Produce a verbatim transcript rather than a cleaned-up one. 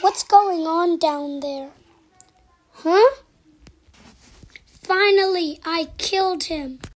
What's going on down there? Huh? Finally, I killed him.